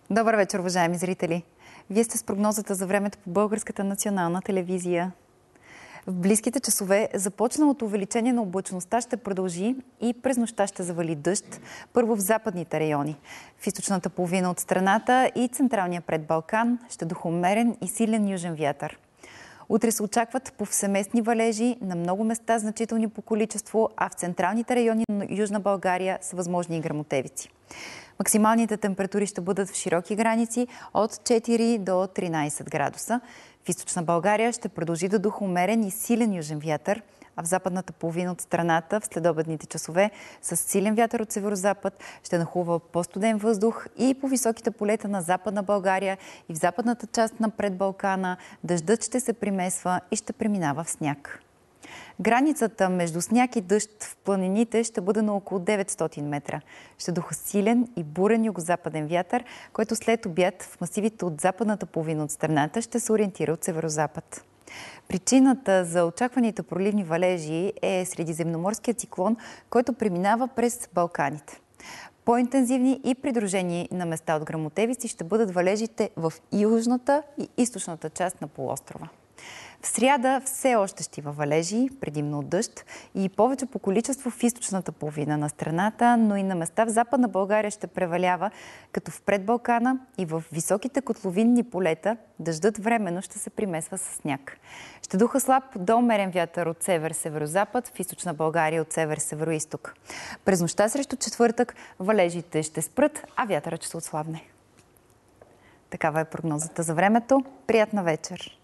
Добър вечер, уважаеми зрители! Вие сте с прогнозата за времето по Българската национална телевизия. В близките часове започналото увеличение на облачността ще продължи и през нощта ще завали дъжд, първо в западните райони. В източната половина от страната и централния предбалкан ще духа умерен и силен южен вятър. Утре се очакват повсеместни валежи, на много места значителни по количество, а в централните райони на Южна България са възможни и гръмотевици. Максималните температури ще бъдат в широки граници от 4 до 13 градуса. В източна България ще продължи да духа умерен и силен южен вятър, а в западната половина от страната в следобедните часове с силен вятър от северозапад ще нахлува по-студен въздух и по високите полета на Западна България и в западната част на предбалкана дъждът ще се примесва и ще преминава в сняг. Границата между сняг и дъжд в планините ще бъде на около 900 метра. Ще духа силен и бурен югозападен вятър, който след обяд в масивите от западната половина от страната ще се ориентира от северозапад. Причината за очакваните проливни валежи е средиземноморският циклон, който преминава през Балканите. По-интензивни и придружени на места от гръмотевици ще бъдат валежите в южната и източната част на полуострова. В сряда все още ще има валежи, предимно от дъжд и повече по количество в източната половина на страната, но и на места в Западна България ще превалява, като в предбалкана и в високите котловинни полета дъждът временно ще се примесва с сняг. Ще духа слаб до умерен вятър от север-северозапад, в източна България от север-североизток. През нощта срещу четвъртък валежите ще спрат, а вятърът ще отслабне. Такава е прогнозата за времето. Приятна вечер!